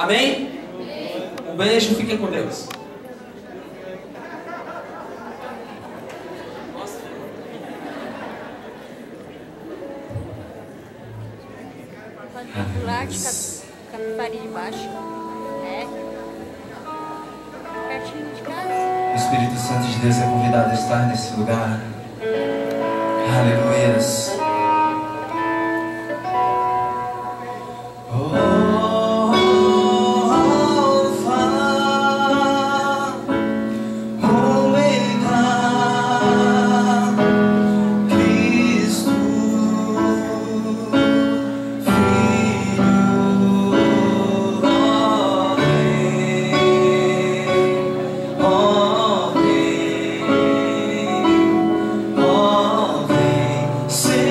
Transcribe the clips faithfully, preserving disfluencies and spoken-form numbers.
Amém? Um beijo, fiquem com Deus. Lá de Capitari de Baixo. É. Pertinho de casa. O Espírito Santo de Deus é convidado a estar nesse lugar. Aleluias. Say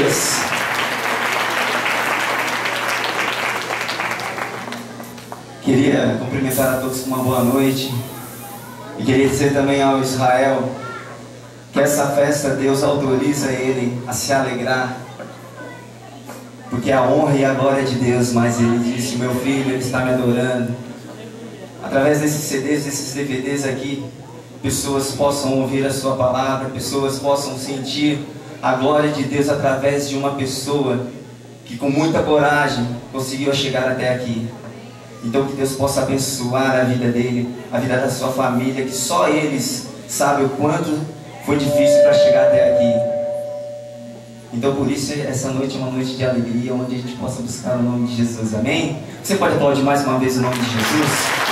Deus. Queria cumprimentar a todos com uma boa noite. E queria dizer também ao Israel que essa festa Deus autoriza ele a se alegrar, porque a honra e a glória é de Deus. Mas ele disse: meu filho, ele está me adorando. Através desses C Ds, desses D V Ds aqui, pessoas possam ouvir a sua palavra, pessoas possam sentir a glória de Deus através de uma pessoa que com muita coragem conseguiu chegar até aqui. Então que Deus possa abençoar a vida dele, a vida da sua família, que só eles sabem o quanto foi difícil para chegar até aqui. Então por isso essa noite é uma noite de alegria, onde a gente possa buscar o nome de Jesus, amém? Você pode aplaudir mais uma vez o nome de Jesus?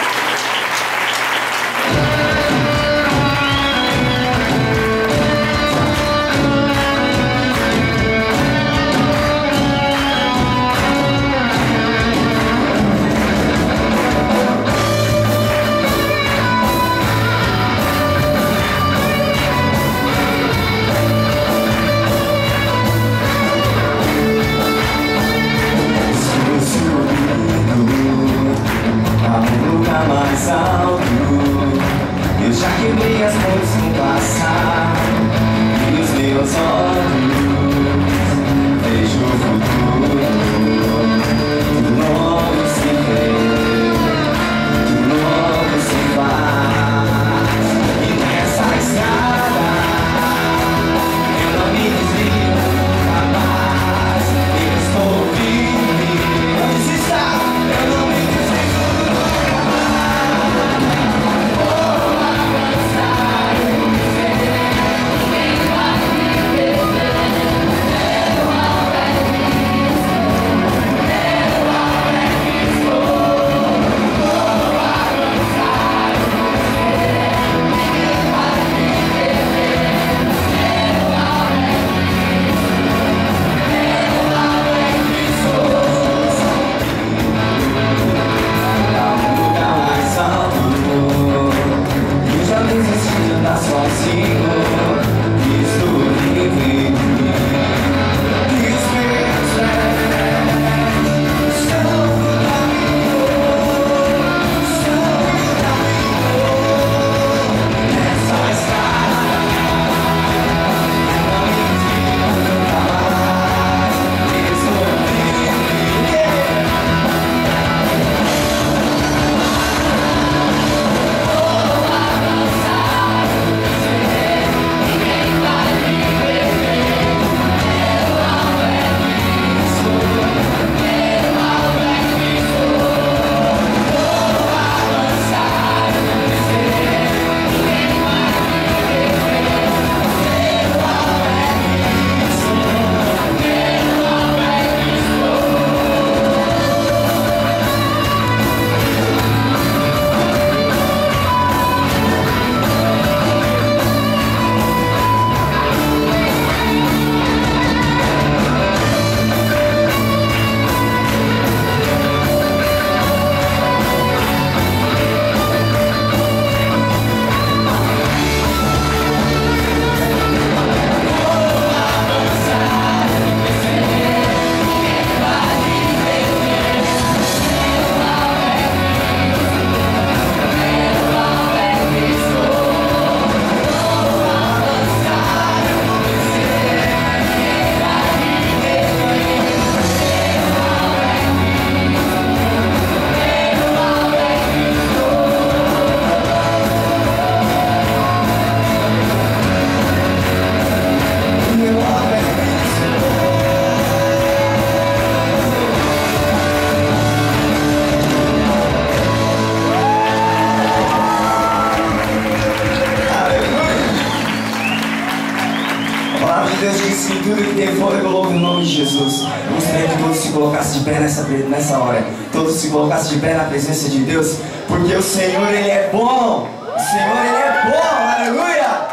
Tudo que tem fôlego, louve o nome de Jesus. Eu gostaria que todos se colocassem de pé nessa, nessa hora. Todos se colocassem de pé na presença de Deus, porque o Senhor, Ele é bom. O Senhor, Ele é bom. Aleluia!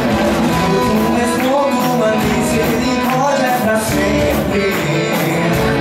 Tu és bom, tua misericórdia é pra sempre.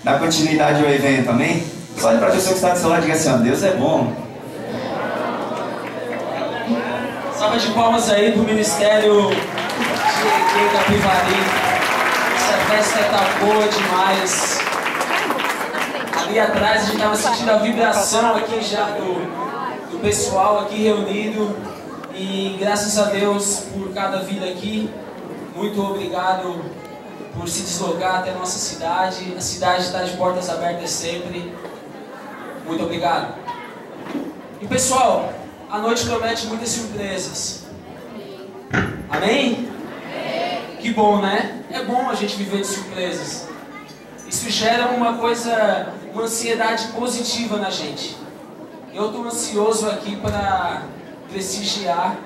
dar continuidade ao evento, amém? Só olhe para a pessoa que está do seu lado e diga assim, ó, Deus é bom. Salva de palmas aí pro Ministério de Capivari. Essa festa tá boa demais. Ali atrás a gente estava sentindo a vibração aqui já do, do pessoal aqui reunido. E graças a Deus por cada vida aqui. Muito obrigado por se deslocar até a nossa cidade. A cidade está de portas abertas sempre. Muito obrigado. E pessoal, a noite promete muitas surpresas. Amém? Que bom, né? É bom a gente viver de surpresas. Isso gera uma coisa, uma ansiedade positiva na gente. Eu estou ansioso aqui para prestigiar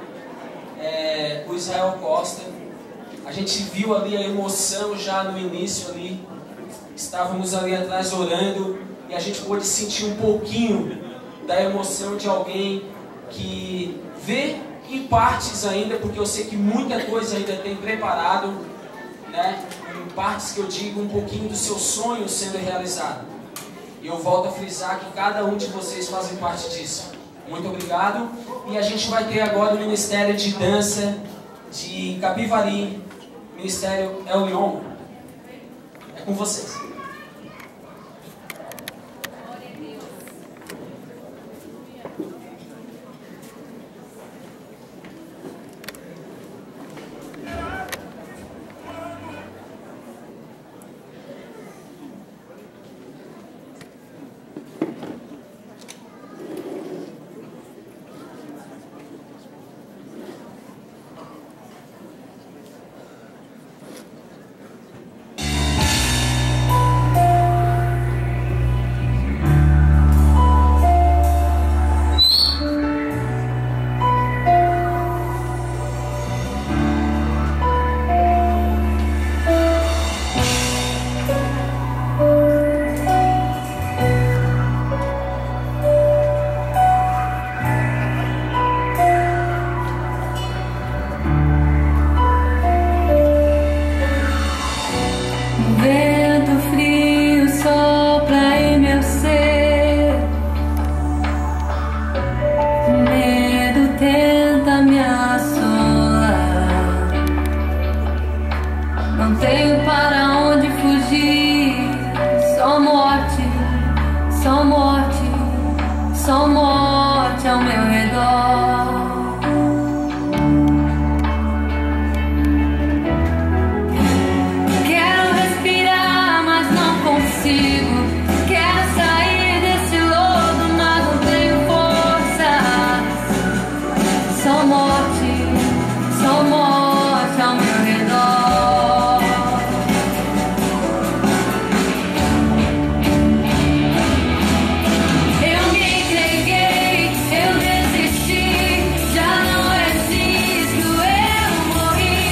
é, o Israel Costa. A gente viu ali a emoção já no início ali. Estávamos ali atrás orando e a gente pôde sentir um pouquinho da emoção de alguém que vê em partes ainda, porque eu sei que muita coisa ainda tem preparado, né? Em partes que eu digo, um pouquinho do seu sonho sendo realizado. E eu volto a frisar que cada um de vocês fazem parte disso. Muito obrigado. E a gente vai ter agora o Ministério de Dança de Capivari, Ministério El Leon. É com vocês.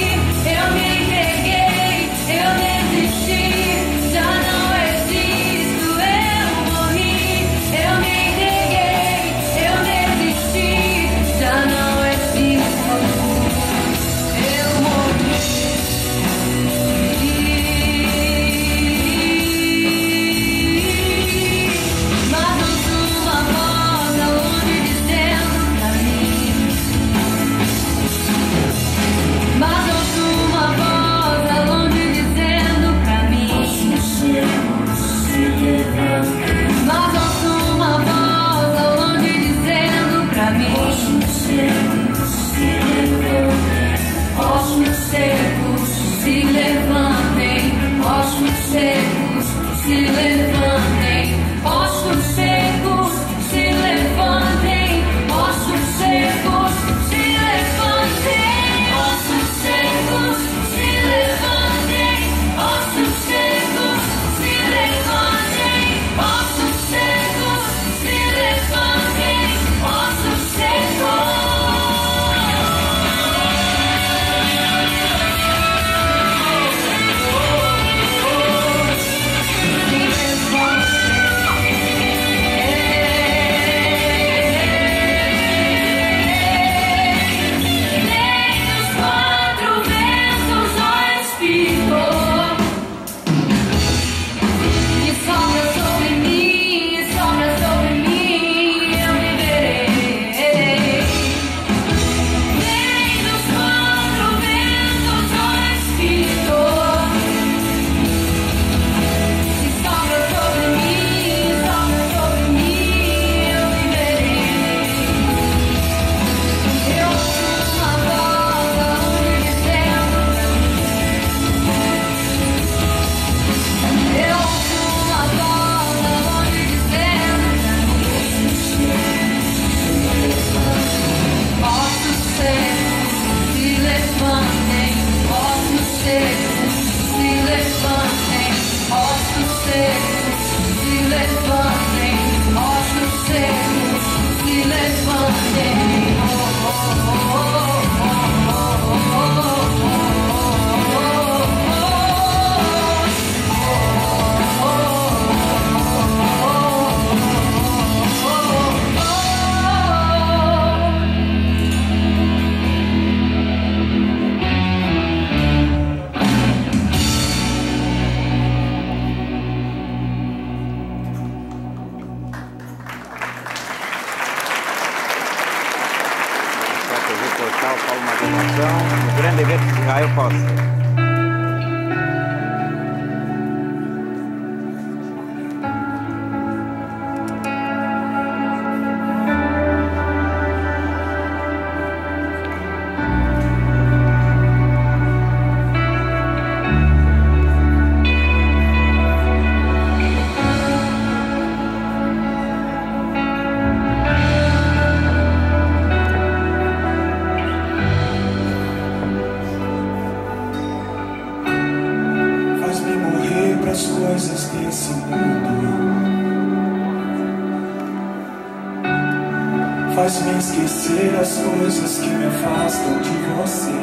Eu desisti, já não existo. para uma adoração no grande evento de Israel Costa. Coisas desse mundo faz-me esquecer as coisas que me afastam de você.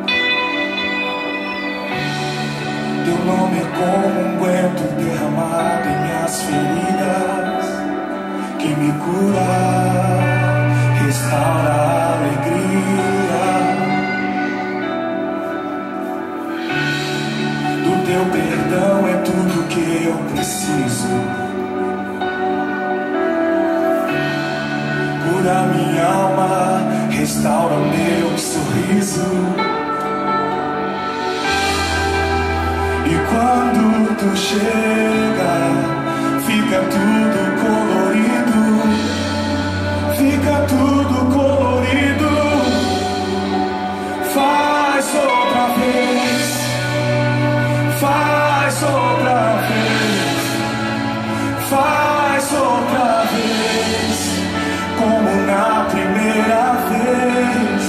Teu nome é como um unguento derramado em minhas feridas, que me cura, restaura a alegria. Teu perdão é tudo que eu preciso. Cura minha alma, restaura o meu sorriso. E quando tu chega, fica tudo colorido. Fica tudo colorido. Faz outra vez. Faz outra vez, faz outra vez, como na primeira vez.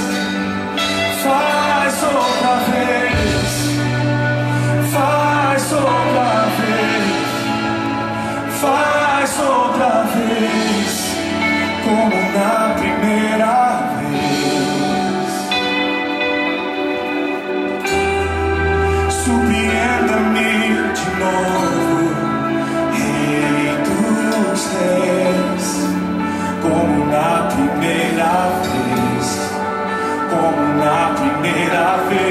Faz outra vez, faz outra vez, faz outra vez, como na primeira vez. Surpreenda-me de novo, Rei dos Reis, como na primeira vez, como na primeira vez.